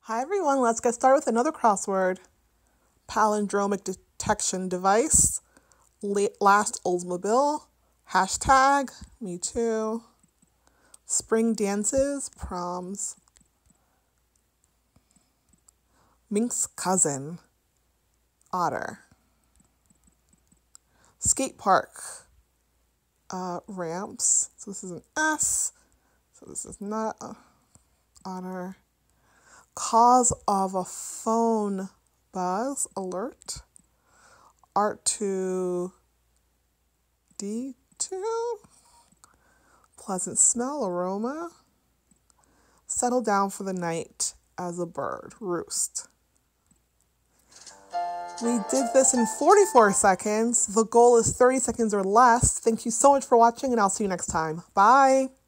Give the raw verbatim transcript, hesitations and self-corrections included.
Hi everyone, let's get started with another crossword. Palindromic detection device, last Oldsmobile, hashtag, me too, spring dances, proms, mink's cousin, otter, skate park, uh, ramps, so this is an S, so this is not a otter. Cause of a phone buzz alert. R two D two. Pleasant smell aroma. Settle down for the night as a bird. Roost. We did this in forty-four seconds. The goal is thirty seconds or less. Thank you so much for watching, and I'll see you next time. Bye.